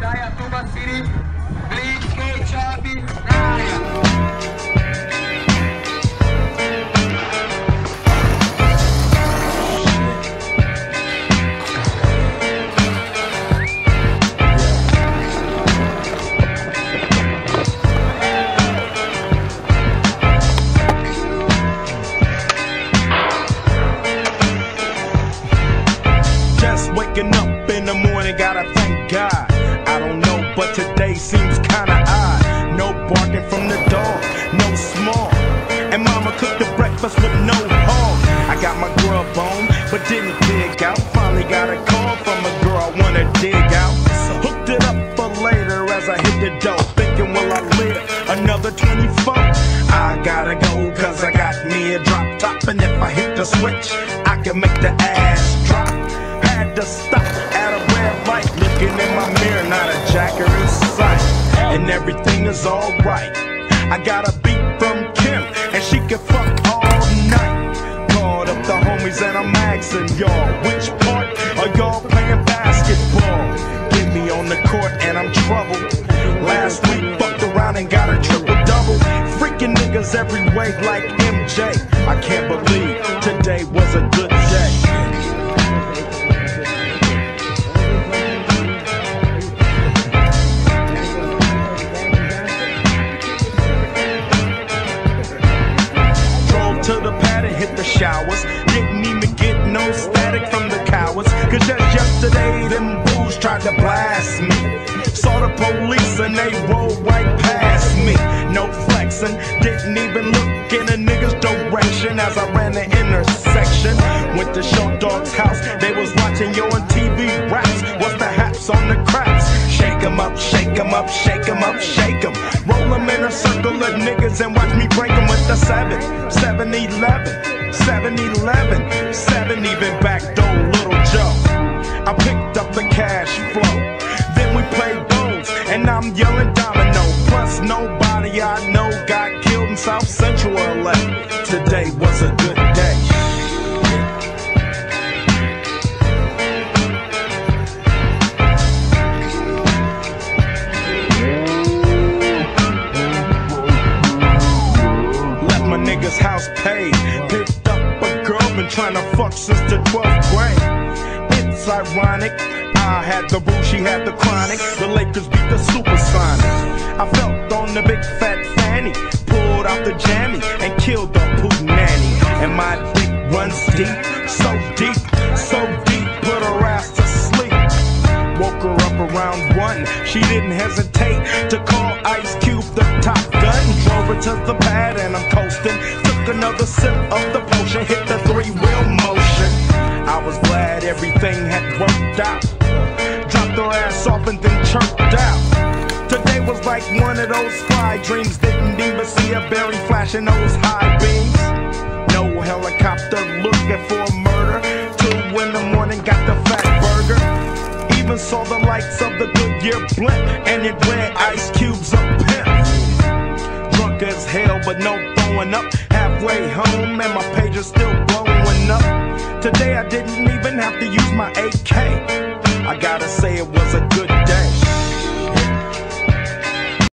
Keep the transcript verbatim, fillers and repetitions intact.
Tuba City, Bleach, K, Chapi, Naya. Waking up in the morning, gotta thank God. I don't know, but today seems kinda odd. No barking from the dog, no small. And mama cooked the breakfast with no hog. I got my grub on, but didn't dig out. Finally got a call from a girl I wanna dig out. Hooked it up for later as I hit the dough. Thinking, will I live another twenty-four? I gotta go, cause I got me a drop top. And if I hit the switch, I can make the ass drop. Had to stop at a red light, looking in my mirror, not a jacker in sight. And everything is alright. I got a beat from Kim, and she can fuck all night. Called up the homies and I'm asking y'all, which part are y'all playing basketball? Get me on the court and I'm troubled. Last week fucked around and got a triple double. Freaking niggas every way like M J. I can't believe today was a good day. To the pad and hit the showers. Didn't even get no static from the cowards. Cause just yesterday them fools tried to blast me. Saw the police and they rolled right past me. No flexing, didn't even look in a nigga's direction as I ran the intersection. Went to Short Dog's house, they was watching yo on T V raps. What's the haps on the craps? Shake 'em up, shake 'em up, shake 'em up, shake 'em. Roll 'em in a circle of niggas and watch me break 'em with the seven, seven eleven, seven eleven, seven even backdoor Little Joe. I picked up the cash flow, then we played bones, and I'm yelling domino. Plus nobody I know got killed in South Central L A. Today was a good day. My nigga's house paid. Picked up a girl, been trying to fuck since the twelfth grade. It's ironic, I had the boo, she had the chronic. The Lakers beat the Supersonics. I felt on the big fat fanny, pulled out the jammy and killed the poop nanny. And my dick runs deep, so deep, so deep, put her ass to sleep. Woke her up around one, she didn't hesitate to call Ice Cube the top gun. Drove her to the pad and I'm coasting. Took another sip of the potion, hit the three-wheel motion. I was glad everything had worked out. Dropped her ass off and then chirped out. Today was like one of those fly dreams. Didn't even see a berry flashing those high beams. No helicopter looking for a murder. Two in the morning, got the fat burger. Even saw the lights of the Goodyear blimp, and it read Ice Cube's a pimp. Drunk as hell, but no throwing up. Halfway home, and my pager's still blowing up. Today I didn't even have to use my A K. I gotta say it was a good day.